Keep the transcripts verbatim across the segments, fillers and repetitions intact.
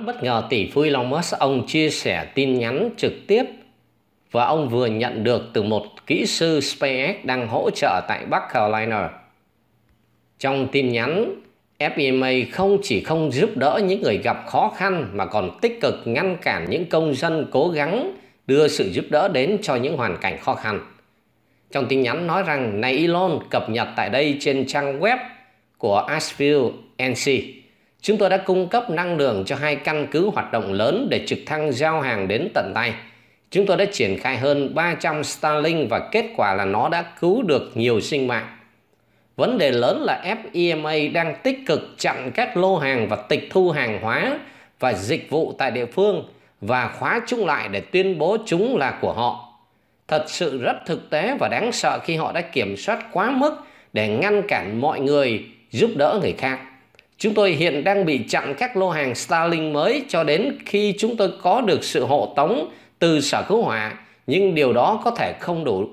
bất ngờ tỷ phú Elon Musk ông chia sẻ tin nhắn trực tiếp và ông vừa nhận được từ một kỹ sư SpaceX đang hỗ trợ tại Bắc Carolina. Trong tin nhắn, ép e em a không chỉ không giúp đỡ những người gặp khó khăn mà còn tích cực ngăn cản những công dân cố gắng đưa sự giúp đỡ đến cho những hoàn cảnh khó khăn. Trong tin nhắn nói rằng, này Elon, cập nhật tại đây trên trang web của Asheville, en xê. Chúng tôi đã cung cấp năng lượng cho hai căn cứ hoạt động lớn để trực thăng giao hàng đến tận tay. Chúng tôi đã triển khai hơn ba trăm Starlink và kết quả là nó đã cứu được nhiều sinh mạng. Vấn đề lớn là ép e em a đang tích cực chặn các lô hàng và tịch thu hàng hóa và dịch vụ tại địa phương và khóa chúng lại để tuyên bố chúng là của họ. Thật sự rất thực tế và đáng sợ khi họ đã kiểm soát quá mức để ngăn cản mọi người giúp đỡ người khác. Chúng tôi hiện đang bị chặn các lô hàng Starlink mới cho đến khi chúng tôi có được sự hộ tống từ sở cứu hỏa, nhưng điều đó có thể không đủ.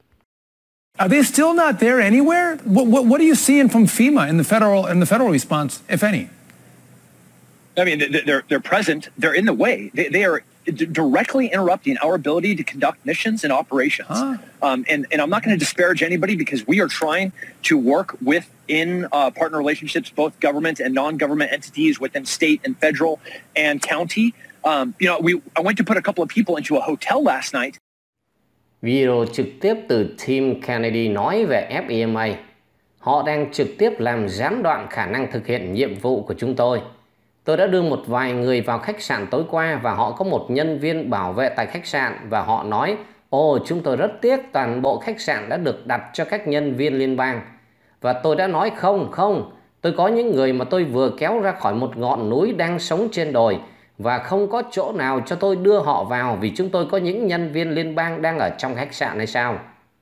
Are they still not there anywhere? What, what, what are you seeing from FEMA in the federal in the federal response, if any? I mean, they're they're present. They're in the way. They, they are directly interrupting our ability to conduct missions and operations. Huh? Um, and and I'm not going to disparage anybody because we are trying to work within uh, partner relationships, both government and non-government entities within state and federal and county. Um, you know, we I went to put a couple of people into a hotel last night. Video trực tiếp từ Tim Kennedy nói về ép e em a. Họ đang trực tiếp làm gián đoạn khả năng thực hiện nhiệm vụ của chúng tôi. Tôi đã đưa một vài người vào khách sạn tối qua và họ có một nhân viên bảo vệ tại khách sạn và họ nói, ồ, chúng tôi rất tiếc toàn bộ khách sạn đã được đặt cho các nhân viên liên bang. Và tôi đã nói không, không, tôi có những người mà tôi vừa kéo ra khỏi một ngọn núi đang sống trên đồi và không có chỗ nào cho tôi đưa họ vào vì chúng tôi có những nhân viên liên bang đang ở trong khách sạn hay sao?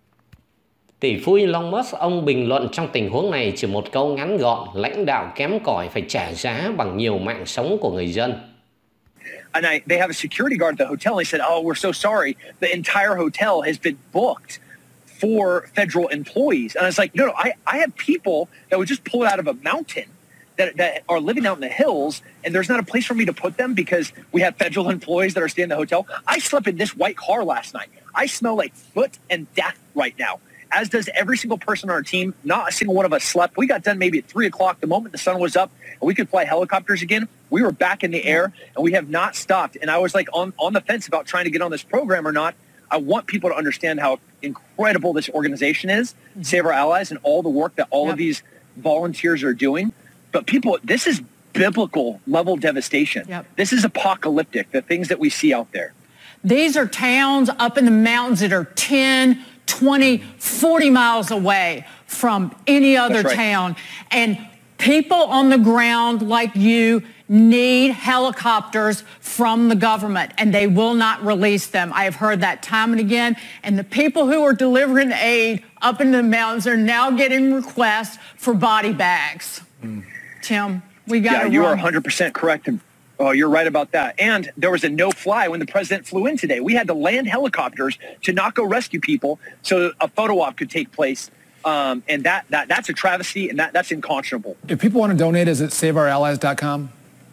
Tỷ phú Elon Musk ông bình luận trong tình huống này chỉ một câu ngắn gọn, lãnh đạo kém cỏi phải trả giá bằng nhiều mạng sống của người dân. And I, they have a security guard at the hotel and they said, oh, we're so sorry. The entire hotel has been booked for federal employees. And I was like, no, no, I, I have people that would just pull it out of a mountain that, that are living out in the hills, and there's not a place for me to put them because we have federal employees that are staying in the hotel. I slept in this white car last night. I smell like foot and death right now, as does every single person on our team. Not a single one of us slept. We got done maybe at three o'clock the moment the sun was up and we could fly helicopters again. We were back in the air and we have not stopped. And I was like on, on the fence about trying to get on this program or not. I want people to understand how incredible this organization is, mm-hmm. Save Our Allies, and all the work that all yep. of these volunteers are doing. But people, this is biblical level devastation. Yep. This is apocalyptic, the things that we see out there. These are towns up in the mountains that are ten, twenty, forty miles away from any other right. town. And people on the ground like you need helicopters from the government, and they will not release them. I have heard that time and again. And the people who are delivering aid up in the mountains are now getting requests for body bags. Mm. Tim, we got to Yeah, you are one hundred percent correct. Oh, you're right about that. And there was a no-fly when the president flew in today. We had to land helicopters to not go rescue people so a photo op could take place. Um, and that, that that's a travesty, and that, that's unconscionable. If people want to donate, is it save our allies dot com?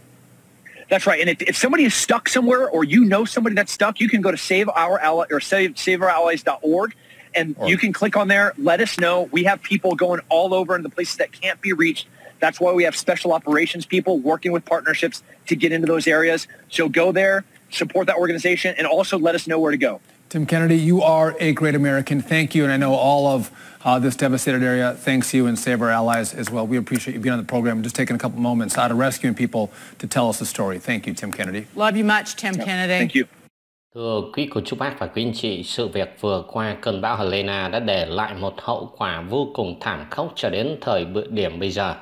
That's right. And if, if somebody is stuck somewhere or you know somebody that's stuck, you can go to Save Our Ally or save save our allies dot org, and or. you can click on there. Let us know. We have people going all over in the places that can't be reached. That's why we have special operations people working with partnerships to get into those areas. So go there, support that organization, and also let us know where to go. Tim Kennedy, you are a great American. Thank you. And I know all of uh, this devastated area thanks you, and Save Our Allies as well. We appreciate you being on the program and just taking a couple moments out of rescuing people to tell us the story. Thank you, Tim Kennedy. Love you much, Tim yeah, Kennedy. Thank you. Thưa quý cô chú bác và quý anh chị, sự việc vừa qua cơn bão Helene đã để lại một hậu quả vô cùng thảm khốc cho đến thời điểm bây giờ.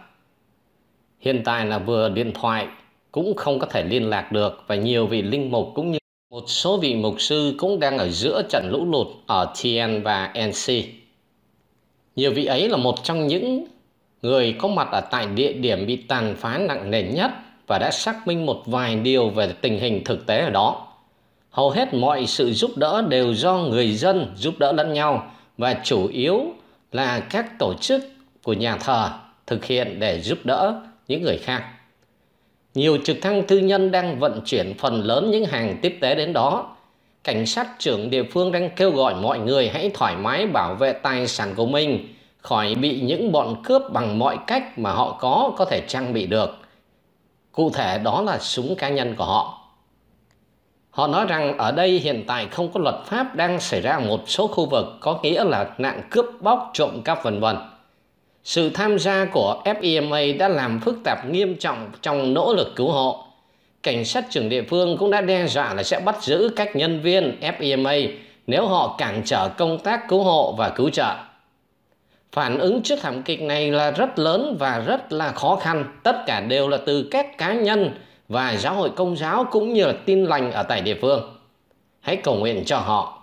Hiện tại là vừa điện thoại cũng không có thể liên lạc được, và nhiều vị linh mục cũng như một số vị mục sư cũng đang ở giữa trận lũ lụt ở tê en và en xê. Nhiều vị ấy là một trong những người có mặt ở tại địa điểm bị tàn phá nặng nề nhất và đã xác minh một vài điều về tình hình thực tế ở đó. Hầu hết mọi sự giúp đỡ đều do người dân giúp đỡ lẫn nhau, và chủ yếu là các tổ chức của nhà thờ thực hiện để giúp đỡ những người khác. Nhiều trực thăng tư nhân đang vận chuyển phần lớn những hàng tiếp tế đến đó. Cảnh sát trưởng địa phương đang kêu gọi mọi người hãy thoải mái bảo vệ tài sản của mình khỏi bị những bọn cướp bằng mọi cách mà họ có có thể trang bị được. Cụ thể đó là súng cá nhân của họ. Họ nói rằng ở đây hiện tại không có luật pháp đang xảy ra ở một số khu vực, có nghĩa là nạn cướp bóc, trộm cắp vân vân. Sự tham gia của ép e em a đã làm phức tạp nghiêm trọng trong nỗ lực cứu hộ. Cảnh sát trưởng địa phương cũng đã đe dọa là sẽ bắt giữ các nhân viên ép e em a nếu họ cản trở công tác cứu hộ và cứu trợ. Phản ứng trước thảm kịch này là rất lớn và rất là khó khăn. Tất cả đều là từ các cá nhân và giáo hội Công giáo cũng như là Tin lành ở tại địa phương. Hãy cầu nguyện cho họ.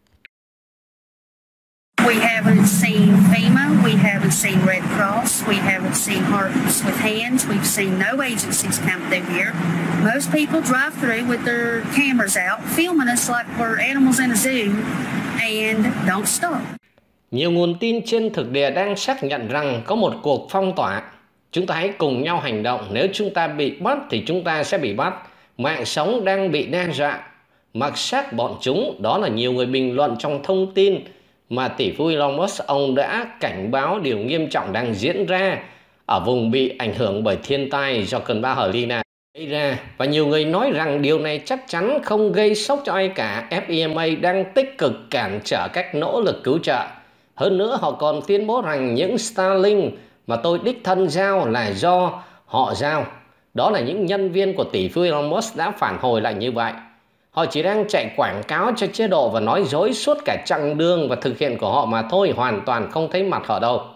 We haven't seen FEMA, we haven't seen Red Cross, we haven't seen Hearts with Hands, we've seen no agencies come through here. Most people drive through with their cameras out, filming us like we're animals in a zoo, and don't stop. Nhiều nguồn tin trên thực địa đang xác nhận rằng có một cuộc phong tỏa. Chúng ta hãy cùng nhau hành động. Nếu chúng ta bị bắt thì chúng ta sẽ bị bắt. Mạng sống đang bị đe dọa. Mặc xác bọn chúng, đó là nhiều người bình luận trong thông tin mà tỷ phú Elon Musk ông đã cảnh báo điều nghiêm trọng đang diễn ra ở vùng bị ảnh hưởng bởi thiên tai do cơn bão Helene gây ra. Và nhiều người nói rằng điều này chắc chắn không gây sốc cho ai cả. ép e em a đang tích cực cản trở các nỗ lực cứu trợ. Hơn nữa họ còn tuyên bố rằng những Starlink mà tôi đích thân giao là do họ giao. Đó là những nhân viên của tỷ phú Elon Musk đã phản hồi lại như vậy. Họ chỉ đang chạy quảng cáo cho chế độ và nói dối suốt cả chặng đường và thực hiện của họ mà thôi, hoàn toàn không thấy mặt họ đâu.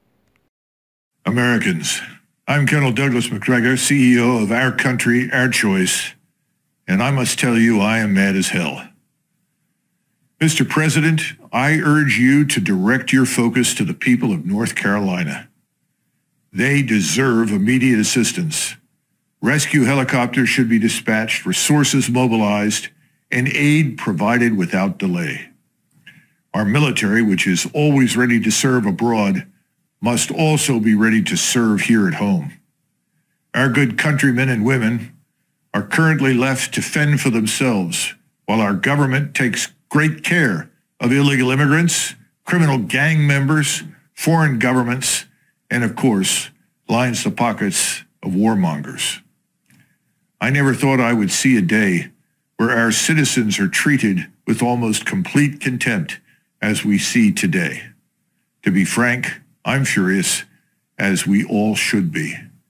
Americans, I'm Colonel Douglas McGregor, C E O of Our Country, Our Choice, and I must tell you I am mad as hell. Mister President, I urge you to direct your focus to the people of North Carolina. They deserve immediate assistance. Rescue helicopters should be dispatched, resources mobilized, and aid provided without delay. Our military, which is always ready to serve abroad, must also be ready to serve here at home. Our good countrymen and women are currently left to fend for themselves, while our government takes great care of illegal immigrants, criminal gang members, foreign governments, and of course, lines the pockets of warmongers. I never thought I would see a day where our citizens are treated with almost complete contempt as we see today. To be frank, I'm furious, as we all should be.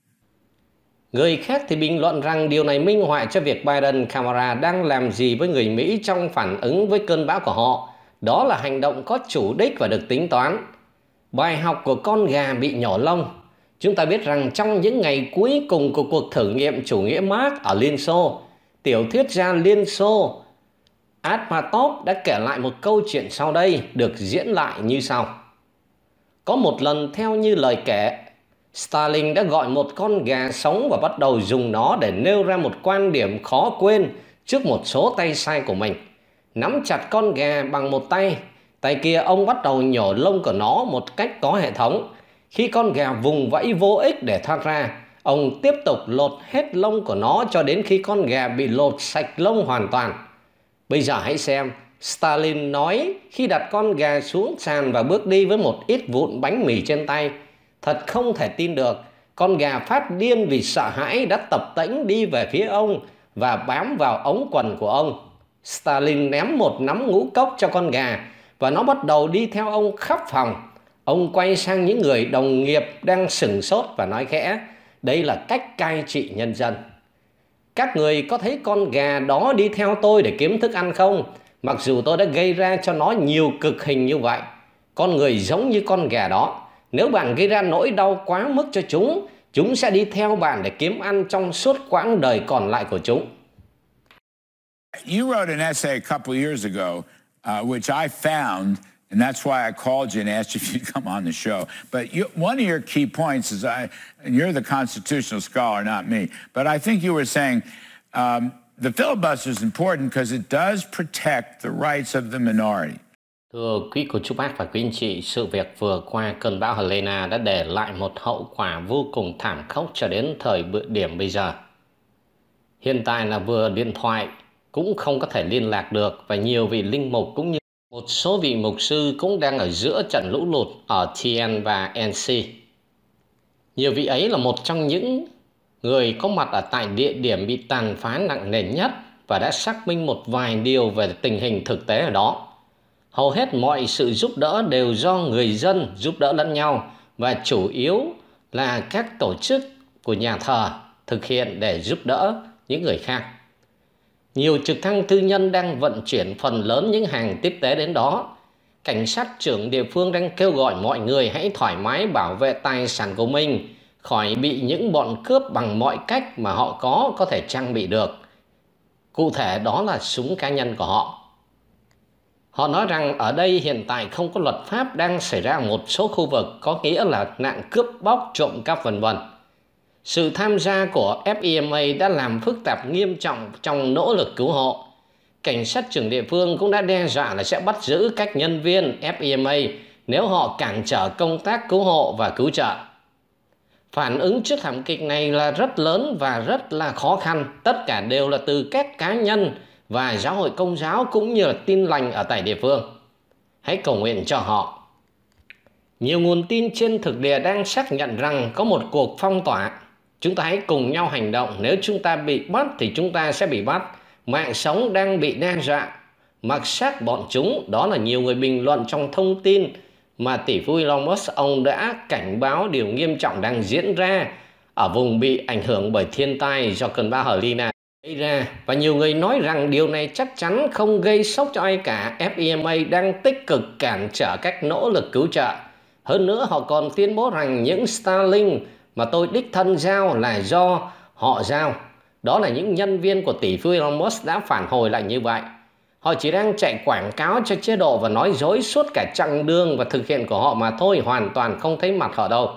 Người khác thì bình luận rằng điều này minh họa cho việc Biden Kamala đang làm gì với người Mỹ trong phản ứng với cơn bão của họ. Đó là hành động có chủ đích và được tính toán. Bài học của con gà bị nhổ lông. Chúng ta biết rằng trong những ngày cuối cùng của cuộc thử nghiệm chủ nghĩa Marx ở Liên Xô, tiểu thuyết gia Liên Xô Akhmatov đã kể lại một câu chuyện sau đây được diễn lại như sau. Có một lần theo như lời kể, Stalin đã gọi một con gà sống và bắt đầu dùng nó để nêu ra một quan điểm khó quên trước một số tay sai của mình. Nắm chặt con gà bằng một tay, tay kia ông bắt đầu nhổ lông của nó một cách có hệ thống. Khi con gà vùng vẫy vô ích để thoát ra, ông tiếp tục lột hết lông của nó cho đến khi con gà bị lột sạch lông hoàn toàn. Bây giờ hãy xem, Stalin nói khi đặt con gà xuống sàn và bước đi với một ít vụn bánh mì trên tay. Thật không thể tin được, con gà phát điên vì sợ hãi đã tập tễnh đi về phía ông và bám vào ống quần của ông. Stalin ném một nắm ngũ cốc cho con gà và nó bắt đầu đi theo ông khắp phòng. Ông quay sang những người đồng nghiệp đang sửng sốt và nói khẽ, đây là cách cai trị nhân dân. Các người có thấy con gà đó đi theo tôi để kiếm thức ăn không? Mặc dù tôi đã gây ra cho nó nhiều cực hình như vậy. Con người giống như con gà đó. Nếu bạn gây ra nỗi đau quá mức cho chúng, chúng sẽ đi theo bạn để kiếm ăn trong suốt quãng đời còn lại của chúng. You wrote an essay a couple years ago, uh, which I found, and that's why I called you and asked you if you'd come on the show. But you, one of your key points is, I, and you're the constitutional scholar, not me, but I think you were saying um, the filibuster is important because it does protect the rights of the minority. Thưa quý cô chú bác và quý anh chị, sự việc vừa qua cơn bão Helene đã để lại một hậu quả vô cùng thảm khốc cho đến thời điểm bây giờ. Hiện tại là vừa điện thoại cũng không có thể liên lạc được, và nhiều vị linh mục cũng như một số vị mục sư cũng đang ở giữa trận lũ lụt ở Tien và en xê. Nhiều vị ấy là một trong những người có mặt ở tại địa điểm bị tàn phá nặng nề nhất và đã xác minh một vài điều về tình hình thực tế ở đó. Hầu hết mọi sự giúp đỡ đều do người dân giúp đỡ lẫn nhau, và chủ yếu là các tổ chức của nhà thờ thực hiện để giúp đỡ những người khác. Nhiều trực thăng tư nhân đang vận chuyển phần lớn những hàng tiếp tế đến đó. Cảnh sát trưởng địa phương đang kêu gọi mọi người hãy thoải mái bảo vệ tài sản của mình khỏi bị những bọn cướp bằng mọi cách mà họ có có thể trang bị được. Cụ thể đó là súng cá nhân của họ. Họ nói rằng ở đây hiện tại không có luật pháp đang xảy ra ở một số khu vực, có nghĩa là nạn cướp bóc, trộm cắp vân vân. Sự tham gia của ép i em a đã làm phức tạp nghiêm trọng trong nỗ lực cứu hộ. Cảnh sát trưởng địa phương cũng đã đe dọa là sẽ bắt giữ các nhân viên ép i em a nếu họ cản trở công tác cứu hộ và cứu trợ. Phản ứng trước thảm kịch này là rất lớn và rất là khó khăn. Tất cả đều là từ các cá nhân và giáo hội Công giáo cũng như là Tin Lành ở tại địa phương. Hãy cầu nguyện cho họ. Nhiều nguồn tin trên thực địa đang xác nhận rằng có một cuộc phong tỏa. Chúng ta hãy cùng nhau hành động. Nếu chúng ta bị bắt thì chúng ta sẽ bị bắt. Mạng sống đang bị đe dọa. Mặc xác bọn chúng, đó là nhiều người bình luận trong thông tin mà tỷ phú Elon Musk ông đã cảnh báo điều nghiêm trọng đang diễn ra ở vùng bị ảnh hưởng bởi thiên tai do cơn bão Helene gây ra. Và nhiều người nói rằng điều này chắc chắn không gây sốc cho ai cả. ép i em a đang tích cực cản trở các nỗ lực cứu trợ. Hơn nữa họ còn tuyên bố rằng những Starlink mà tôi đích thân giao là do họ giao. Đó là những nhân viên của tỷ phú Elon Musk đã phản hồi lại như vậy. Họ chỉ đang chạy quảng cáo cho chế độ và nói dối suốt cả chặng đường và thực hiện của họ mà thôi, hoàn toàn không thấy mặt họ đâu.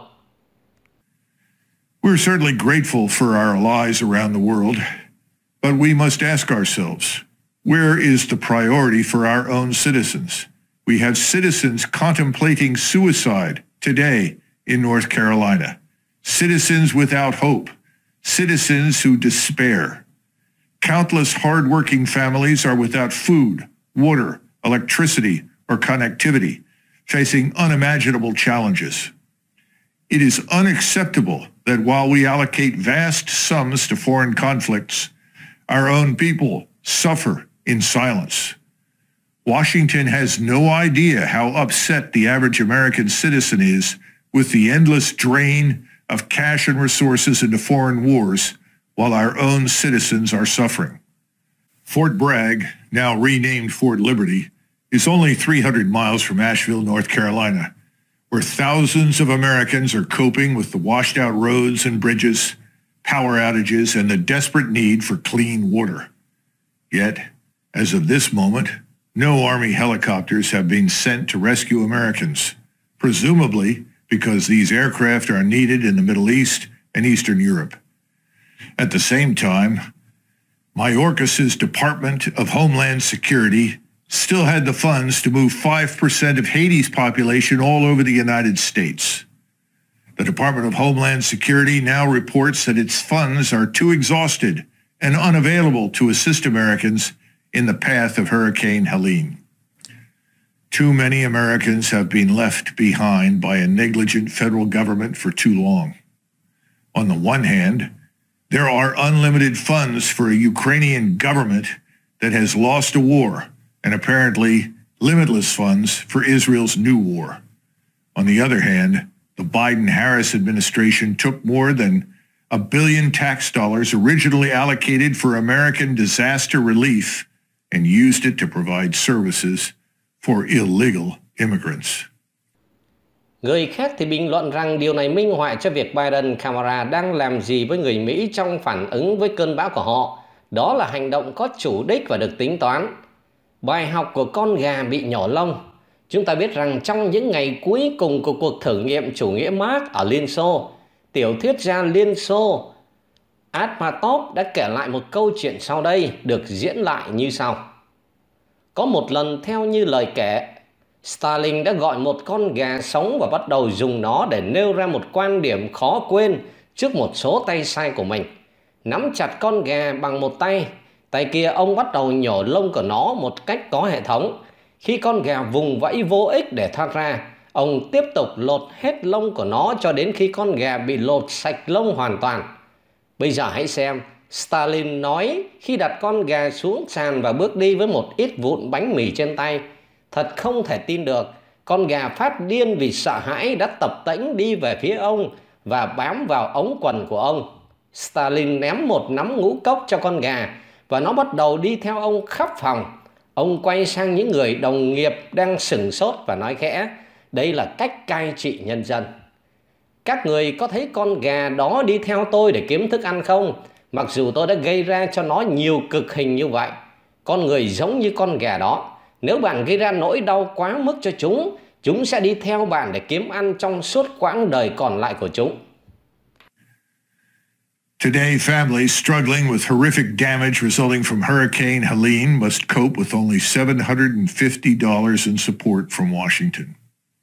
We're certainly grateful for our allies around the world, but we must ask ourselves, where is the priority for our own citizens? We have citizens contemplating suicide today in North Carolina, citizens without hope, citizens who despair. Countless hard-working families are without food, water, electricity, or connectivity, facing unimaginable challenges. It is unacceptable that while we allocate vast sums to foreign conflicts, our own people suffer in silence. Washington has no idea how upset the average American citizen is with the endless drain of cash and resources into foreign wars, while our own citizens are suffering. Fort Bragg, now renamed Fort Liberty, is only three hundred miles from Asheville, North Carolina, where thousands of Americans are coping with the washed-out roads and bridges, power outages, and the desperate need for clean water. Yet, as of this moment, no Army helicopters have been sent to rescue Americans, presumably because these aircraft are needed in the Middle East and Eastern Europe. At the same time, Mayorkas's Department of Homeland Security still had the funds to move five percent of Haiti's population all over the United States. The Department of Homeland Security now reports that its funds are too exhausted and unavailable to assist Americans in the path of Hurricane Helene. Too many Americans have been left behind by a negligent federal government for too long. On the one hand, there are unlimited funds for a Ukrainian government that has lost a war, and apparently limitless funds for Israel's new war. On the other hand, the Biden-Harris administration took more than a billion tax dollars originally allocated for American disaster relief and used it to provide services for illegal immigrants. Người khác thì bình luận rằng điều này minh họa cho việc Biden-Kamala đang làm gì với người Mỹ trong phản ứng với cơn bão của họ. Đó là hành động có chủ đích và được tính toán. Bài học của con gà bị nhổ lông. Chúng ta biết rằng trong những ngày cuối cùng của cuộc thử nghiệm chủ nghĩa Marx ở Liên Xô, tiểu thuyết gia Liên Xô Akhmatov đã kể lại một câu chuyện sau đây được diễn lại như sau. Có một lần theo như lời kể, Stalin đã gọi một con gà sống và bắt đầu dùng nó để nêu ra một quan điểm khó quên trước một số tay sai của mình. Nắm chặt con gà bằng một tay, tay kia ông bắt đầu nhổ lông của nó một cách có hệ thống. Khi con gà vùng vẫy vô ích để thoát ra, ông tiếp tục lột hết lông của nó cho đến khi con gà bị lột sạch lông hoàn toàn. Bây giờ hãy xem, Stalin nói khi đặt con gà xuống sàn và bước đi với một ít vụn bánh mì trên tay. Thật không thể tin được, con gà phát điên vì sợ hãi đã tập tễnh đi về phía ông và bám vào ống quần của ông. Stalin ném một nắm ngũ cốc cho con gà và nó bắt đầu đi theo ông khắp phòng. Ông quay sang những người đồng nghiệp đang sửng sốt và nói khẽ, đây là cách cai trị nhân dân. Các người có thấy con gà đó đi theo tôi để kiếm thức ăn không? Mặc dù tôi đã gây ra cho nó nhiều cực hình như vậy. Con người giống như con gà đó. Nếu bạn gây ra nỗi đau quá mức cho chúng, chúng sẽ đi theo bạn để kiếm ăn trong suốt quãng đời còn lại của chúng. Today, families struggling with horrific damage resulting from Hurricane Helene must cope with only seven hundred fifty dollars in support from Washington.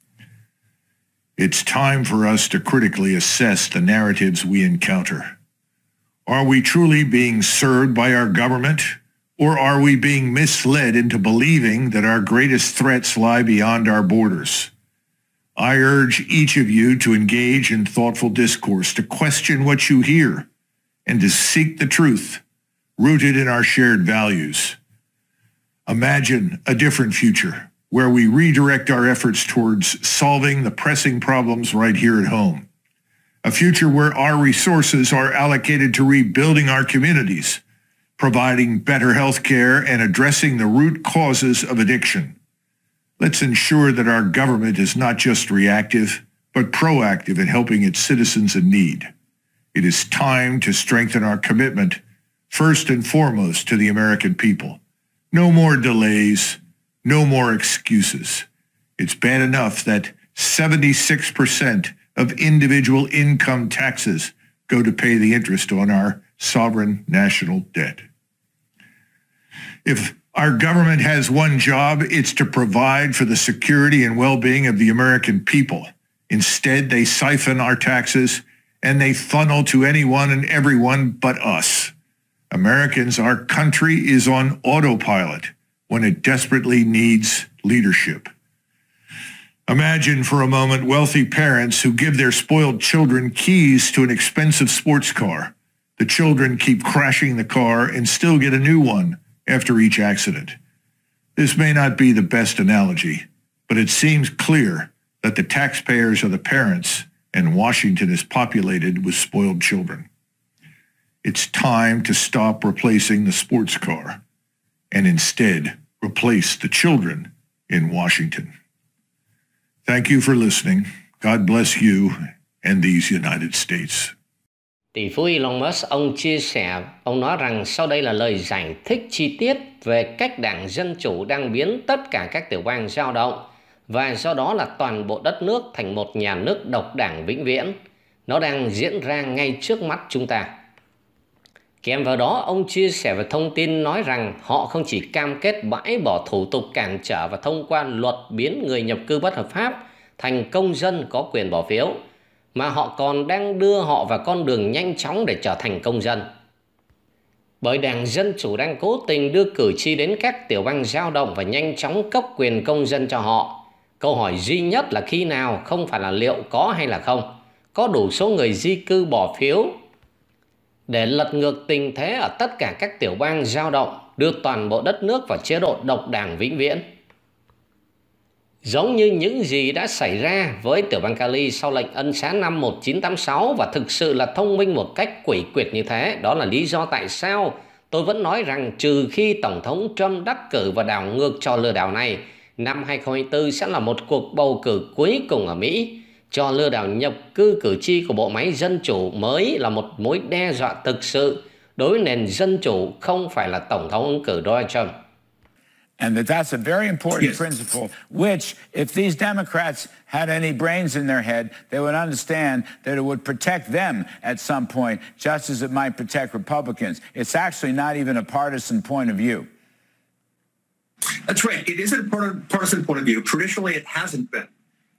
It's time for us to critically assess the narratives we encounter. Are we truly being served by our government, or are we being misled into believing that our greatest threats lie beyond our borders? I urge each of you to engage in thoughtful discourse, to question what you hear, and to seek the truth rooted in our shared values. Imagine a different future where we redirect our efforts towards solving the pressing problems right here at home. A future where our resources are allocated to rebuilding our communities, providing better health care, and addressing the root causes of addiction. Let's ensure that our government is not just reactive, but proactive in helping its citizens in need. It is time to strengthen our commitment, first and foremost, to the American people. No more delays, no more excuses. It's bad enough that seventy-six percent of individual income taxes go to pay the interest on our sovereign national debt. If our government has one job, it's to provide for the security and well-being of the American people. Instead, they siphon our taxes and they funnel to anyone and everyone but us. Americans, our country is on autopilot when it desperately needs leadership. Imagine for a moment wealthy parents who give their spoiled children keys to an expensive sports car. The children keep crashing the car and still get a new one after each accident. This may not be the best analogy, but it seems clear that the taxpayers are the parents and Washington is populated with spoiled children. It's time to stop replacing the sports car and instead replace the children in Washington. Thank you for listening. God bless you and these United States. Tỷ phú Elon Musk, ông chia sẻ, ông nói rằng sau đây là lời giải thích chi tiết về cách Đảng Dân Chủ đang biến tất cả các tiểu bang dao động và do đó là toàn bộ đất nước thành một nhà nước độc đảng vĩnh viễn. Nó đang diễn ra ngay trước mắt chúng ta. Kèm vào đó, ông chia sẻ về thông tin nói rằng họ không chỉ cam kết bãi bỏ thủ tục cản trở và thông qua luật biến người nhập cư bất hợp pháp thành công dân có quyền bỏ phiếu, mà họ còn đang đưa họ vào con đường nhanh chóng để trở thành công dân. Bởi Đảng Dân Chủ đang cố tình đưa cử tri đến các tiểu bang dao động và nhanh chóng cấp quyền công dân cho họ. Câu hỏi duy nhất là khi nào, không phải là liệu có hay là không. Có đủ số người di cư bỏ phiếu để lật ngược tình thế ở tất cả các tiểu bang dao động, đưa toàn bộ đất nước vào chế độ độc đảng vĩnh viễn. Giống như những gì đã xảy ra với tiểu bang Cali sau lệnh ân xá năm một nghìn chín trăm tám mươi sáu và thực sự là thông minh một cách quỷ quyệt như thế. Đó là lý do tại sao tôi vẫn nói rằng trừ khi Tổng thống Trump đắc cử và đảo ngược trò lừa đảo này, năm hai không hai tư sẽ là một cuộc bầu cử cuối cùng ở Mỹ. Trò lừa đảo nhập cư cử tri của bộ máy dân chủ mới là một mối đe dọa thực sự đối với nền dân chủ, không phải là Tổng thống ứng cử Donald Trump. And that that's a very important Yes. principle, which, if these Democrats had any brains in their head, they would understand that it would protect them at some point, just as it might protect Republicans. It's actually not even a partisan point of view. That's right. It isn't a partisan point of view. Traditionally, it hasn't been.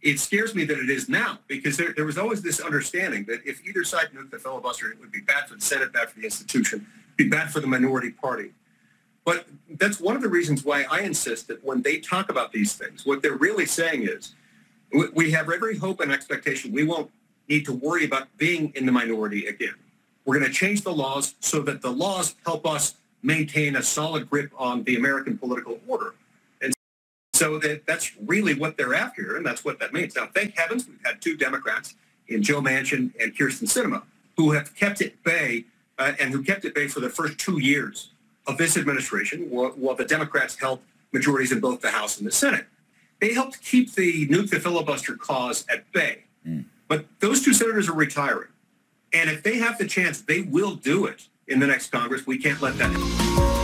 it scares me that it is now, because there, there was always this understanding that if either side nuked the filibuster, it would be bad for the Senate, bad for the institution, be bad for the minority party. But that's one of the reasons why I insist that when they talk about these things, what they're really saying is we have every hope and expectation we won't need to worry about being in the minority again. We're going to change the laws so that the laws help us maintain a solid grip on the American political order. And so that, that's really what they're after, and that's what that means. Now, thank heavens we've had two Democrats in Joe Manchin and Kyrsten Sinema who have kept it at bay uh, and who kept it at bay for the first two years of this administration while, while the Democrats held majorities in both the House and the Senate. They helped keep the nuke the filibuster cause at bay. Mm. But those two senators are retiring. And if they have the chance, they will do it in the next Congress. We can't let that happen.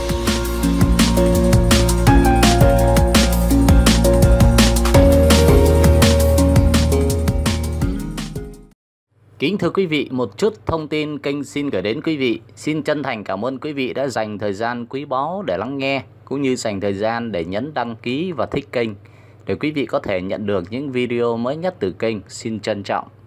Kính thưa quý vị, một chút thông tin kênh xin gửi đến quý vị. Xin chân thành cảm ơn quý vị đã dành thời gian quý báu để lắng nghe, cũng như dành thời gian để nhấn đăng ký và thích kênh, để quý vị có thể nhận được những video mới nhất từ kênh. Xin trân trọng.